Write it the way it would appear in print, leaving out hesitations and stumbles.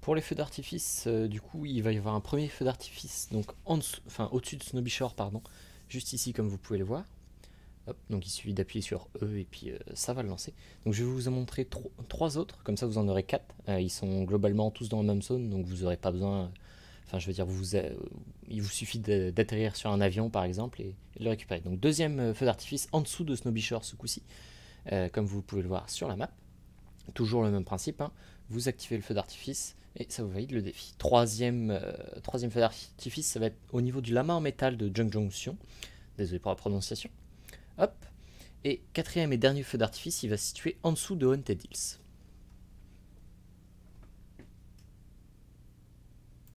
Pour les feux d'artifice, du coup, il va y avoir un premier feu d'artifice, donc au-dessus de Snowbee Shore, pardon, juste ici comme vous pouvez le voir. Hop, donc il suffit d'appuyer sur E et puis ça va le lancer. Donc je vais vous en montrer trois autres, comme ça vous en aurez quatre. Ils sont globalement tous dans la même zone, donc vous n'aurez pas besoin. Enfin, je veux dire, il vous suffit d'atterrir sur un avion par exemple et de le récupérer. Donc deuxième feu d'artifice en dessous de Snowbee Shore ce coup-ci, comme vous pouvez le voir sur la map. Toujours le même principe, hein. Vous activez le feu d'artifice et ça vous valide le défi. Troisième feu d'artifice, ça va être au niveau du lama en métal de Junction. Désolé pour la prononciation. Hop. Et quatrième et dernier feu d'artifice, il va se situer en dessous de Haunted Hills.